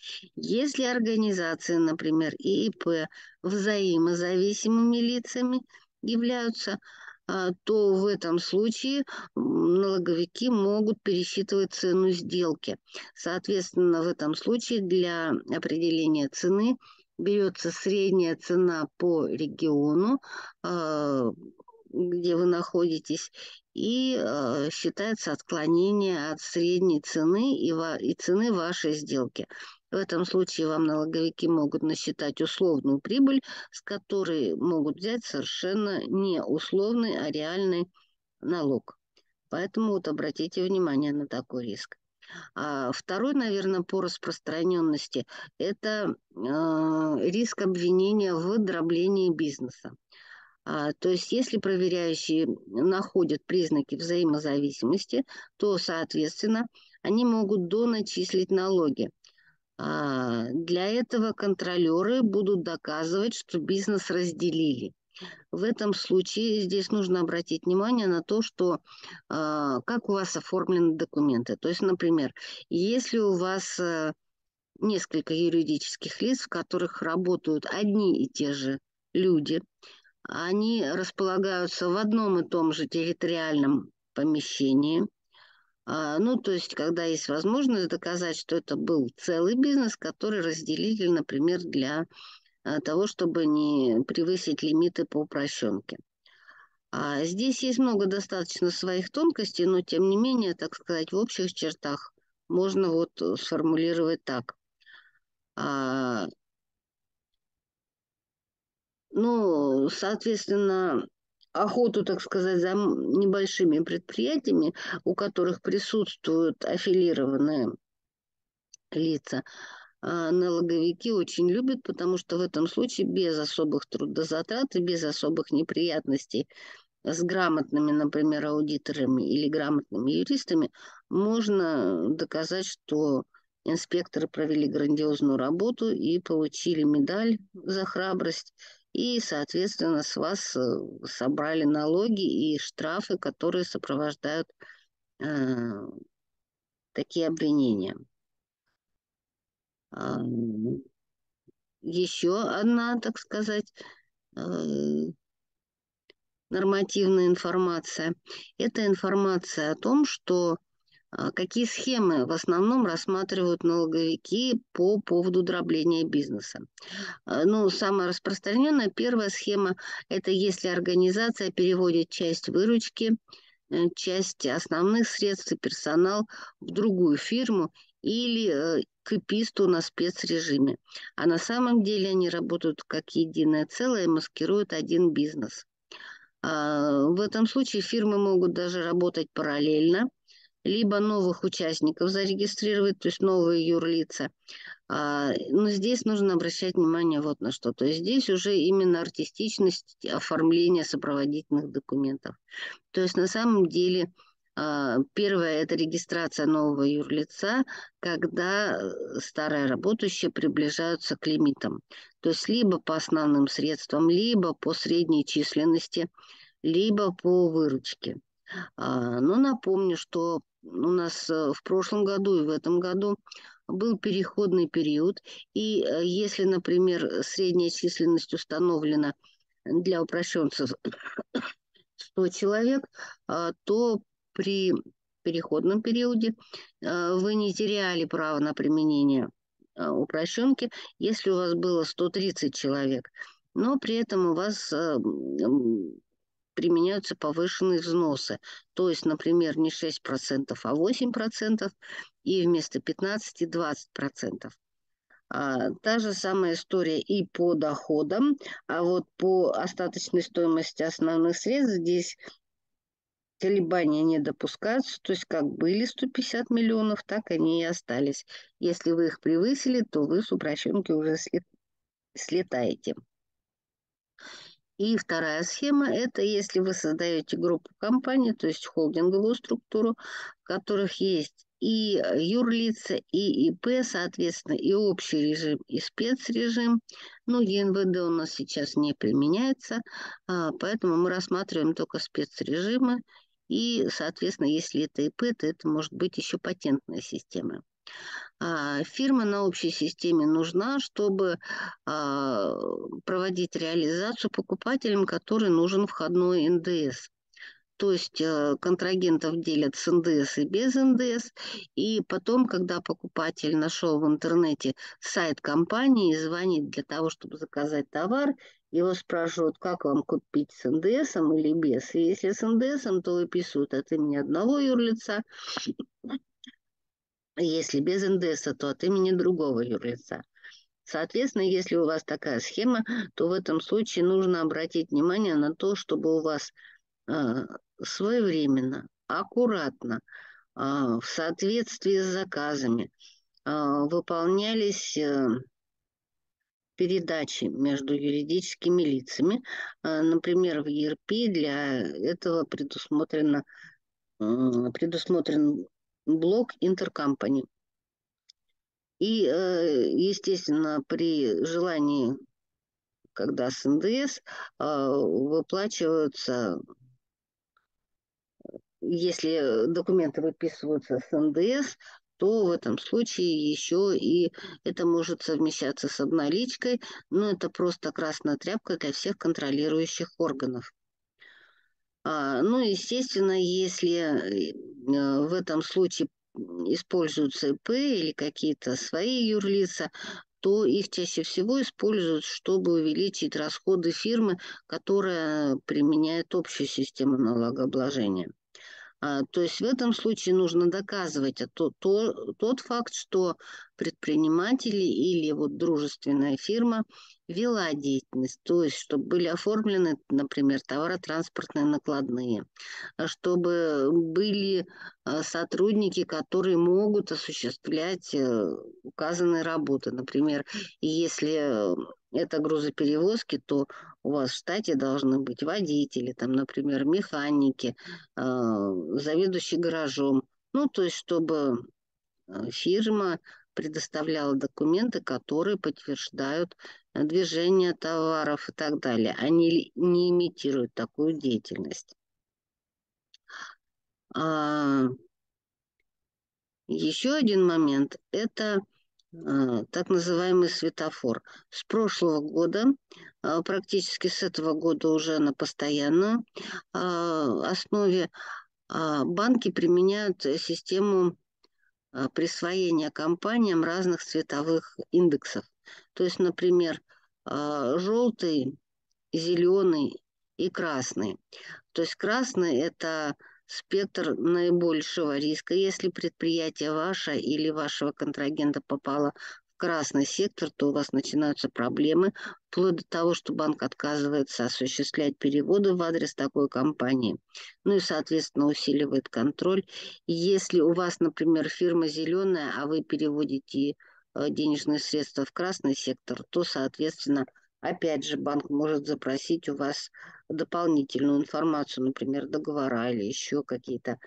Speaker 2: Если организация, например, и ИП взаимозависимыми лицами являются, а, то в этом случае м, налоговики могут пересчитывать цену сделки. Соответственно, в этом случае для определения цены берется средняя цена по региону, а, где вы находитесь, и э, считается отклонение от средней цены и, ва- и цены вашей сделки. В этом случае вам налоговики могут насчитать условную прибыль, с которой могут взять совершенно не условный, а реальный налог. Поэтому вот обратите внимание на такой риск. А второй, наверное, по распространенности – это э, риск обвинения в дроблении бизнеса. А, то есть, если проверяющие находят признаки взаимозависимости, то, соответственно, они могут доначислить налоги. А, для этого контролеры будут доказывать, что бизнес разделили. В этом случае здесь нужно обратить внимание на то, что а, как у вас оформлены документы. То есть, например, если у вас а, несколько юридических лиц, в которых работают одни и те же люди, они располагаются в одном и том же территориальном помещении. А, ну, то есть, когда есть возможность доказать, что это был целый бизнес, который разделили, например, для а, того, чтобы не превысить лимиты по упрощенке. А здесь есть много достаточно своих тонкостей, но, тем не менее, так сказать, в общих чертах можно вот э, сформулировать так. А, Ну, соответственно, охоту, так сказать, за м- небольшими предприятиями, у которых присутствуют аффилированные лица, а, налоговики очень любят, потому что в этом случае без особых трудозатрат и без особых неприятностей с грамотными, например, аудиторами или грамотными юристами можно доказать, что инспекторы провели грандиозную работу и получили медаль за храбрость, и, соответственно, с вас э, собрали налоги и штрафы, которые сопровождают э, такие обвинения. А, Еще одна, так сказать, э, нормативная информация. Это информация о том, что а, какие схемы в основном рассматривают налоговики по поводу дробления бизнеса. А, Ну, самая распространенная первая схема – это если организация переводит часть выручки, э, часть основных средств и персонал в другую фирму или э, к ИПИСТу на спецрежиме. А на самом деле они работают как единое целое и маскируют один бизнес. А, В этом случае фирмы могут даже работать параллельно, либо новых участников зарегистрировать, то есть новые юрлица. А, но здесь нужно обращать внимание вот на что. То есть здесь уже именно артистичность оформления сопроводительных документов. То есть на самом деле а, первое – это регистрация нового юрлица, когда э, старые работающие приближаются к лимитам. То есть либо по основным средствам, либо по средней численности, либо по выручке. А, Но напомню, что у нас э, в прошлом году и в этом году был переходный период, и э, если, например, средняя численность установлена для упрощенцев сто человек, а, то при переходном периоде а, вы не теряли право на применение а, упрощенки, если у вас было сто тридцать человек, но при этом у вас а, м, применяются повышенные взносы. То есть, например, не шесть процентов, а восемь процентов, и вместо пятнадцати двадцать процентов. А, та же самая история и по доходам, а вот по остаточной стоимости основных средств здесь колебания не допускаются, то есть как были сто пятьдесят миллионов, так они и остались. Если вы их превысили, то вы с упрощенки уже слетаете. И вторая схема – это если вы создаете группу компаний, то есть холдинговую структуру, в которых есть и юрлица, и ИП, соответственно, и общий режим, и спецрежим. Ну, ЕНВД у нас сейчас не применяется, а, поэтому мы рассматриваем только спецрежимы. И, соответственно, если это ИП, то это может быть еще патентная система. А, Фирма на общей системе нужна, чтобы а, проводить реализацию покупателям, который нужен входной эн дэ эс. То есть э, контрагентов делят с эн дэ эс и без эн дэ эс. И потом, когда покупатель нашел в интернете сайт компании и звонит для того, чтобы заказать товар, его спрашивают, как вам купить, с эн дэ эсом или без. И если с эн дэ эсом, то выписывают от имени одного юрлица. Если без эн дэ эса, то от имени другого юрлица. Соответственно, если у вас такая схема, то в этом случае нужно обратить внимание на то, чтобы у вас э, своевременно, аккуратно, э, в соответствии с заказами э, выполнялись э, передачи между юридическими лицами. Э, например, в и эр пи для этого предусмотрено, э, предусмотрен блок интеркомпани. И, э, естественно, при желании, когда с эн дэ эс, э, выплачиваются, если документы выписываются с эн дэ эс, то в этом случае еще и это может совмещаться с обналичкой, но это просто красная тряпка для всех контролирующих органов. А, ну, естественно, если э, в этом случае используются и пэ или какие-то свои юрлица, то их чаще всего используют, чтобы увеличить расходы фирмы, которая применяет общую систему налогообложения. А, то есть в этом случае нужно доказывать а то, то, тот факт, что предприниматели или вот дружественная фирма вела деятельность, то есть чтобы были оформлены, например, товаротранспортные накладные, а чтобы были а, сотрудники, которые могут осуществлять э, указанные работы. Например, если э, это грузоперевозки, то у вас в штате должны быть водители, там, например, механики, э, заведующий гаражом. Ну, то есть, чтобы э, фирма предоставляла документы, которые подтверждают э, движение товаров и так далее. Они не имитируют такую деятельность. А, еще один момент – это э, так называемый светофор. С прошлого года, э, практически с этого года уже на постоянной э, основе, а, банки применяют э, систему а, присвоения компаниям разных цветовых индексов. То есть, например, а, желтый, зеленый и красный. То есть красный – это спектр наибольшего риска. Если предприятие ваше или вашего контрагента попало в красный сектор, то у вас начинаются проблемы, вплоть до того, что банк отказывается осуществлять переводы в адрес такой компании. Ну и, соответственно, усиливает контроль. Если у вас, например, фирма зеленая, а вы переводите э, денежные средства в красный сектор, то, соответственно, опять же, банк может запросить у вас дополнительную информацию, например, договора или еще какие-то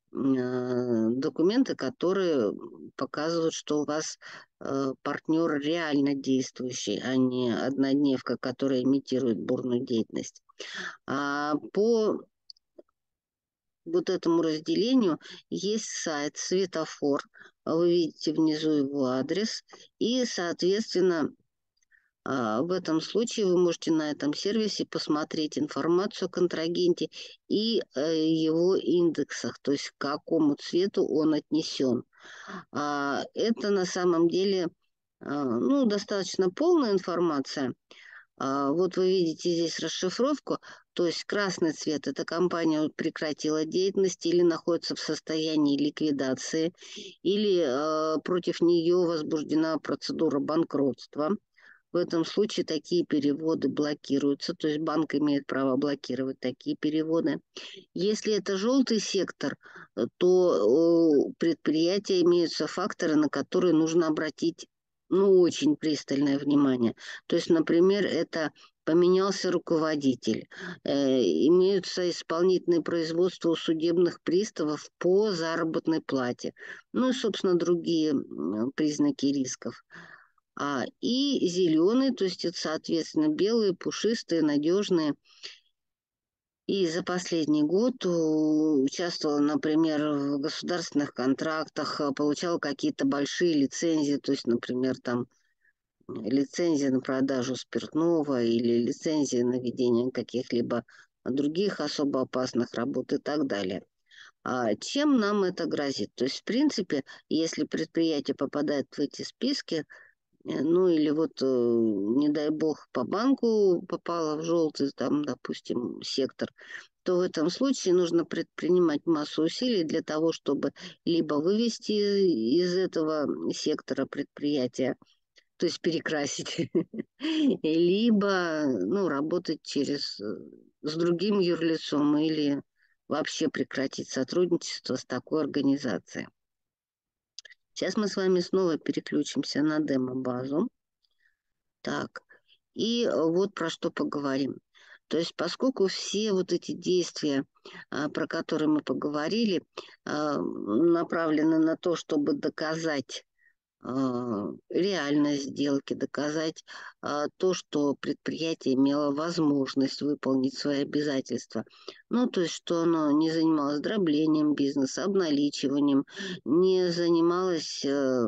Speaker 2: э, документы, которые показывают, что у вас э, партнер реально действующий, а не однодневка, которая имитирует бурную деятельность. А по вот этому разделению есть сайт «Светофор». Вы видите внизу его адрес. И, соответственно, а, в этом случае вы можете на этом сервисе посмотреть информацию о контрагенте и э, его индексах, то есть к какому цвету он отнесен. А, Это на самом деле а, ну, достаточно полная информация. А, Вот вы видите здесь расшифровку, то есть красный цвет – это компания прекратила деятельность или находится в состоянии ликвидации, или э, против нее возбуждена процедура банкротства. В этом случае такие переводы блокируются, то есть банк имеет право блокировать такие переводы. Если это желтый сектор, э, то у предприятия имеются факторы, на которые нужно обратить ну, очень пристальное внимание. То есть, например, это поменялся руководитель, э, имеются исполнительные производства у судебных приставов по заработной плате, ну и, собственно, другие м, признаки рисков. А, и зеленый, то есть это, соответственно, белые, пушистые, надежные И за последний год у- участвовала, например, в государственных контрактах, а, получала какие-то большие лицензии, то есть, например, там лицензия на продажу спиртного или лицензия на ведение каких-либо других особо опасных работ и так далее. А чем нам это грозит? То есть, в принципе, если предприятие попадает в эти списки, э, ну или вот, э, не дай бог, по банку попало в желтый, там, допустим, сектор, то в этом случае нужно предпринимать массу усилий для того, чтобы либо вывести из этого сектора предприятия, то есть перекрасить, либо, ну, работать через, э, с другим юрлицом или вообще прекратить сотрудничество с такой организацией. Сейчас мы с вами снова переключимся на демо-базу. Так, и э, вот про что поговорим. То есть, поскольку все вот эти действия, а, про которые мы поговорили, а, направлены на то, чтобы доказать а, реальность сделки, доказать а, то, что предприятие имело возможность выполнить свои обязательства. Ну, то есть, что оно не занималось дроблением бизнеса, обналичиванием, не занималось э,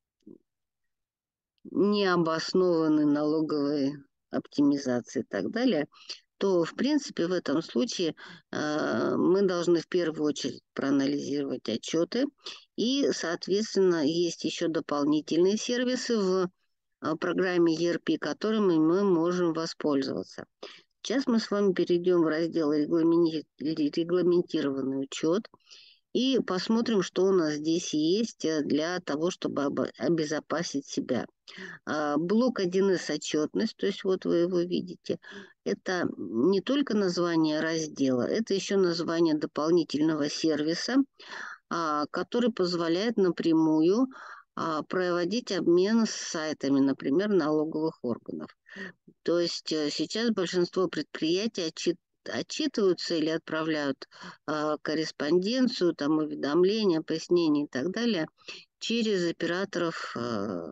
Speaker 2: необоснованной налоговой оптимизацией и так далее, то, в принципе, в этом случае э, мы должны в первую очередь проанализировать отчеты. И, соответственно, есть еще дополнительные сервисы в э, программе и эр пи, которыми мы можем воспользоваться. Сейчас мы с вами перейдем в раздел «Регламенти- «Регламентированный учет» и посмотрим, что у нас здесь есть э, для того, чтобы обо- обезопасить себя. А, Блок один эс отчетность, то есть вот вы его видите, это не только название раздела, это еще название дополнительного сервиса, а, который позволяет напрямую а, проводить обмен с сайтами, например, налоговых органов. То есть э, сейчас большинство предприятий отчит- отчитываются или отправляют а, корреспонденцию, там, уведомления, пояснения и так далее через операторов а,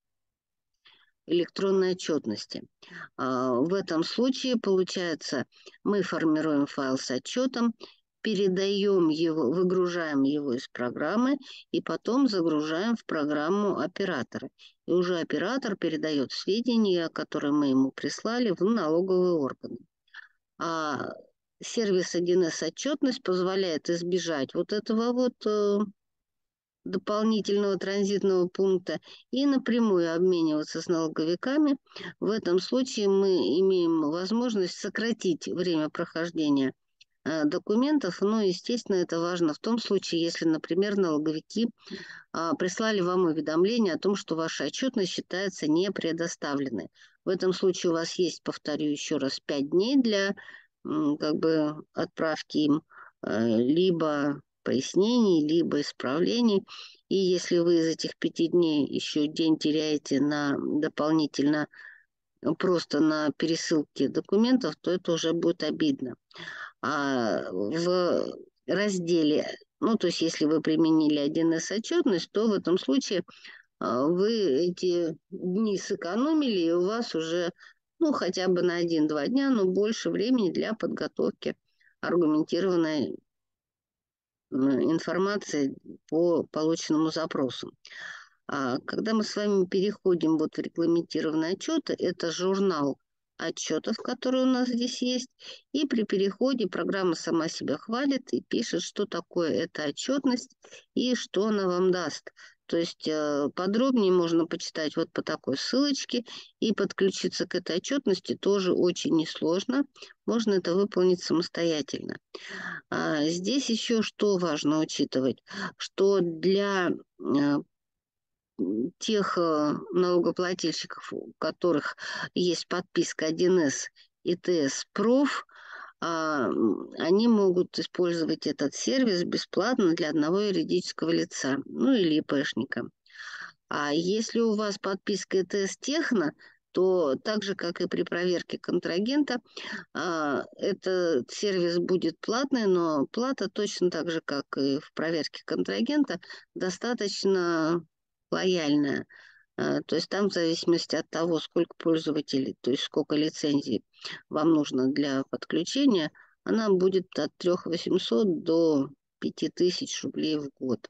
Speaker 2: электронной отчетности. А, В этом случае, получается, мы формируем файл с отчетом, передаем его, выгружаем его из программы и потом загружаем в программу оператора. И уже оператор передает сведения, которые мы ему прислали, в налоговые органы. А сервис один эс отчетность позволяет избежать вот этого вот э, дополнительного транзитного пункта и напрямую обмениваться с налоговиками. В этом случае мы имеем возможность сократить время прохождения э, документов. Но, естественно, это важно в том случае, если, например, налоговики а, прислали вам уведомление о том, что ваша отчетность считается не предоставленной. В этом случае у вас есть, повторю еще раз, пять дней для м, как бы отправки им э, либо пояснений, либо исправлений. И если вы из этих пяти дней еще день теряете на дополнительно э, просто на пересылке документов, то это уже будет обидно. А в разделе, ну, то есть если вы применили один эс отчетность, то в этом случае а, вы эти дни сэкономили, и у вас уже, ну, хотя бы на один-два дня, но больше времени для подготовки аргументированной м, информации по полученному запросу. А когда мы с вами переходим вот в регламентированные отчеты, это журнал отчетов, который у нас здесь есть, и при переходе программа сама себя хвалит и пишет, что такое эта отчетность и что она вам даст. То есть э, подробнее можно почитать вот по такой ссылочке и подключиться к этой отчетности тоже очень несложно. Можно это выполнить самостоятельно. А здесь еще что важно учитывать, что для э, тех э, налогоплательщиков, у которых есть подписка один эс и тэ эс-проф, а, м, они могут использовать этот сервис бесплатно для одного юридического лица, ну или ИПшника. А если у вас подписка и тэ эс-техно, то так же, как и при проверке контрагента, а, этот сервис будет платный, но плата точно так же, как и в проверке контрагента, достаточно лояльная. А, То есть там в зависимости от того, сколько пользователей, то есть сколько лицензий вам нужно для подключения, она будет от трёх тысяч восьмисот до пяти тысяч рублей в год.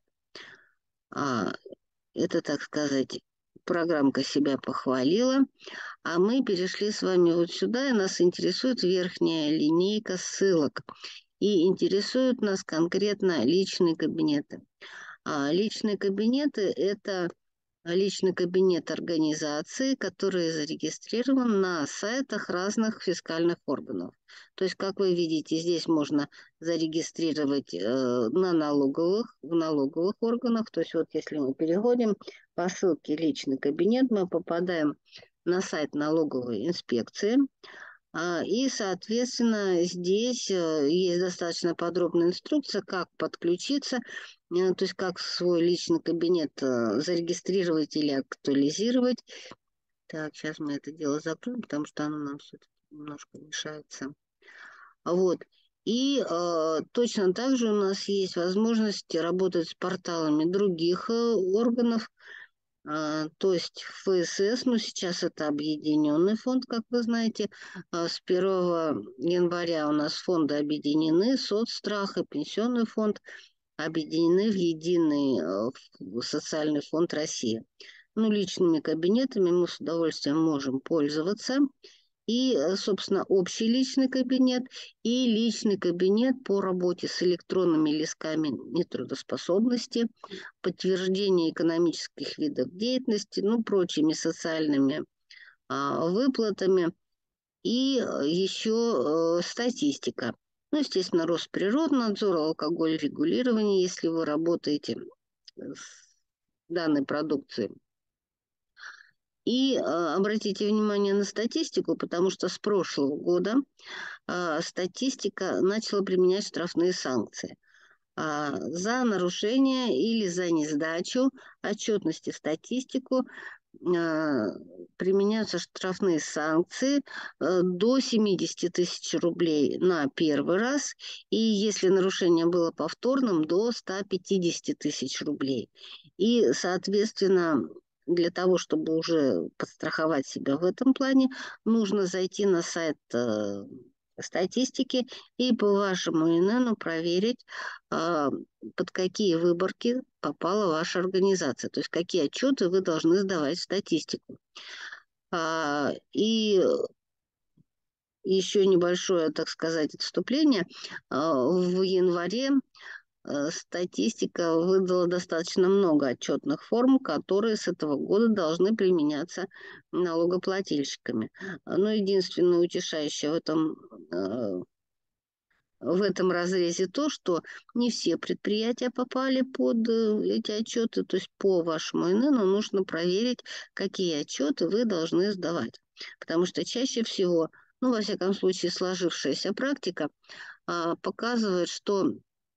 Speaker 2: А, это, так сказать, программка себя похвалила. А мы перешли с вами вот сюда, и нас интересует верхняя линейка ссылок. И интересуют нас конкретно личные кабинеты. А личные кабинеты – это личный кабинет организации, который зарегистрирован на сайтах разных фискальных органов. То есть, как вы видите, здесь можно зарегистрировать э, на налоговых, в налоговых органах. То есть, вот если мы переходим по ссылке «Личный кабинет», мы попадаем на сайт налоговой инспекции. А, И, соответственно, здесь э, есть достаточно подробная инструкция, как подключиться, э, то есть как свой личный кабинет э, зарегистрировать или актуализировать. Так, сейчас мы это дело закроем, потому что оно нам все-таки немножко мешается. Вот. И э, точно так же у нас есть возможность работать с порталами других э, органов, а, то есть ФСС, ну сейчас это объединенный фонд, как вы знаете. А, С первого января у нас фонды объединены, соцстрах и пенсионный фонд объединены в единый э, в социальный фонд России. Ну, личными кабинетами мы с удовольствием можем пользоваться. И, э, собственно, общий личный кабинет и личный кабинет по работе с электронными листками нетрудоспособности, подтверждение экономических видов деятельности, ну, прочими социальными а, выплатами и э, еще э, статистика. Ну, естественно, Росприроднадзор, алкоголь, регулирование, если вы работаете с данной продукцией. И э, обратите внимание на статистику, потому что с прошлого года э, статистика начала применять штрафные санкции а, за нарушение или за несдачу отчетности в статистику а, применяются штрафные санкции э, до семидесяти тысяч рублей на первый раз, и если нарушение было повторным, до ста пятидесяти тысяч рублей. И, соответственно, для того, чтобы уже подстраховать себя в этом плане, нужно зайти на сайт э, статистики и по вашему ИННу проверить, а, под какие выборки попала ваша организация, то есть какие отчеты вы должны сдавать в статистику. А, И еще небольшое, так сказать, отступление. А, В январе э, статистика выдала достаточно много отчетных форм, которые с этого года должны применяться налогоплательщиками. Но единственное утешающее в этом э, в этом разрезе то, что не все предприятия попали под э, эти отчеты, то есть по вашему ИННу нужно проверить, какие отчеты вы должны сдавать. Потому что чаще всего, ну, во всяком случае, сложившаяся практика а, показывает, что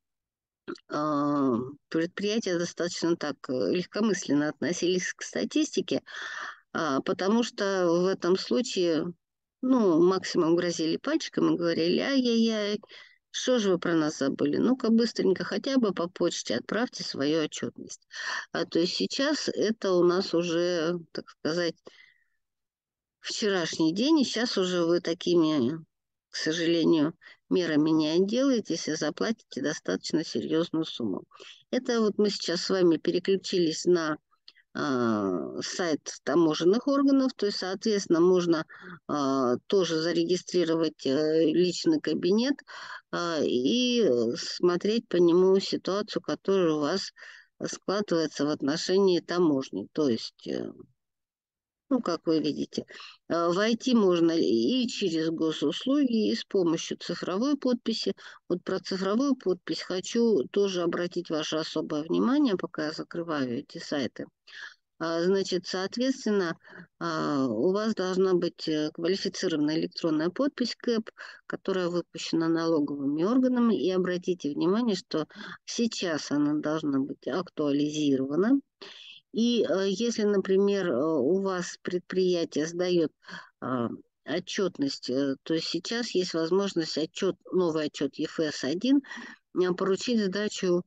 Speaker 2: а, предприятия достаточно так э, легкомысленно относились к статистике, а, потому что в этом случае, ну, максимум грозили пальчиком и говорили: ай-яй-яй, что же вы про нас забыли? Ну-ка быстренько хотя бы по почте отправьте свою отчетность. А, то есть сейчас это у нас уже, так сказать, вчерашний день, и сейчас уже вы такими, к сожалению, мерами не отделаетесь и заплатите достаточно серьезную сумму. Это вот мы сейчас с вами переключились на а, сайт таможенных органов, то есть, соответственно, можно а, тоже зарегистрировать э, личный кабинет а, и э, смотреть по нему ситуацию, которая у вас складывается в отношении таможни. То есть, э, ну, как вы видите, э, войти можно и через госуслуги, и с помощью цифровой подписи. Вот про цифровую подпись хочу тоже обратить ваше особое внимание, пока я закрываю эти сайты. А, Значит, соответственно, а, у вас должна быть э, квалифицированная электронная подпись КЭП, которая выпущена налоговыми органами. И обратите внимание, что сейчас она должна быть актуализирована. И э, если, например, э, у вас предприятие сдает а, отчетность, э, то сейчас есть возможность отчет, новый отчет ЕФС один поручить сдачу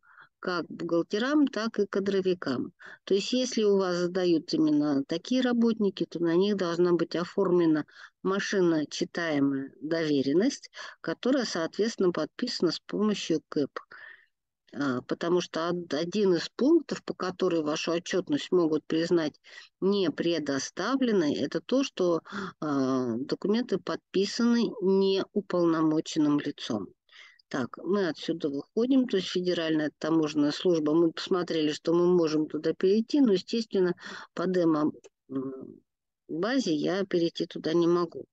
Speaker 2: как бухгалтерам, так и кадровикам. То есть если у вас задают именно такие работники, то на них должна быть оформлена машиночитаемая доверенность, которая, соответственно, подписана с помощью КЭП. Потому что один из пунктов, по которой вашу отчетность могут признать не предоставленной, это то, что э, документы подписаны неуполномоченным лицом. Так, мы отсюда выходим, то есть Федеральная таможенная служба, мы посмотрели, что мы можем туда перейти, но, естественно, по демо-базе я перейти туда не могу.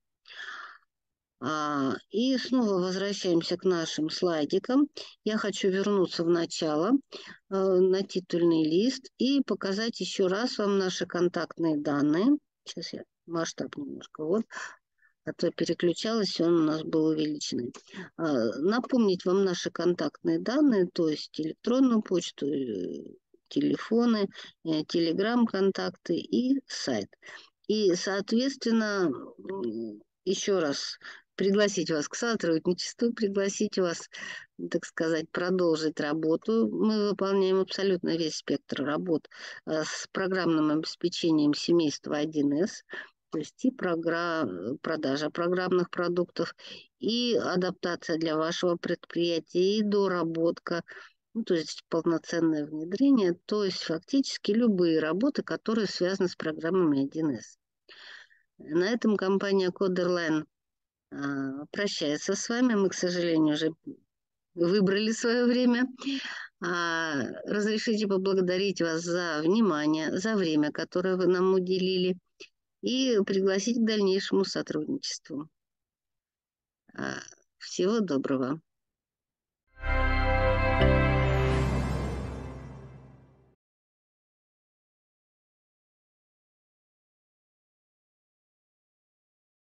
Speaker 2: А, и снова возвращаемся к нашим слайдикам. Я хочу вернуться в начало, э, на титульный лист и показать еще раз вам наши контактные данные. Сейчас я масштаб немножко, вот, а то переключалась, и он у нас был увеличенный. А, напомнить вам наши контактные данные, то есть электронную почту, э, телефоны, э, телеграм-контакты и сайт. И, соответственно, еще раз пригласить вас к сотрудничеству, пригласить вас, так сказать, продолжить работу. Мы выполняем абсолютно весь спектр работ э, с программным обеспечением семейства один эс, то есть и программ, продажа программных продуктов, и адаптация для вашего предприятия, и доработка, ну, то есть полноценное внедрение, то есть фактически любые работы, которые связаны с программами один эс. На этом компания Coderline а, прощается с вами. Мы, к сожалению, уже выбрали свое время. А, разрешите поблагодарить вас за внимание, за время, которое вы нам уделили, и пригласить к дальнейшему сотрудничеству. А, всего доброго.